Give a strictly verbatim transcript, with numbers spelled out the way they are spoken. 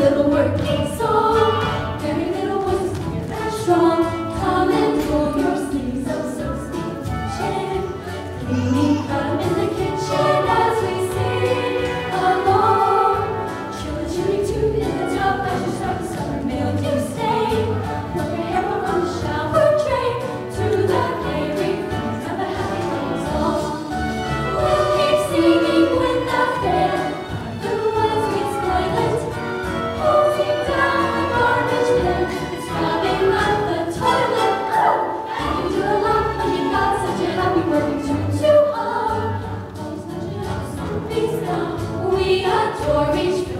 little working soul. Every little voice is clear and strong. Come and pull your sleeves up, so speak chin. Cleaning come in the kitchen as we sing along. Chill the chimney too in the tub as you start the summer meal you stay. Put your hair up on the shower tray to the dairy friends and the happy little song. We'll keep singing with the fair. The woods meets toilet. Hosing down the garbage bin. It's rubbing up the toilet. Oh! And you do a lot when you've got such a happy working tune to hum. Always touching up some peace now. We adore each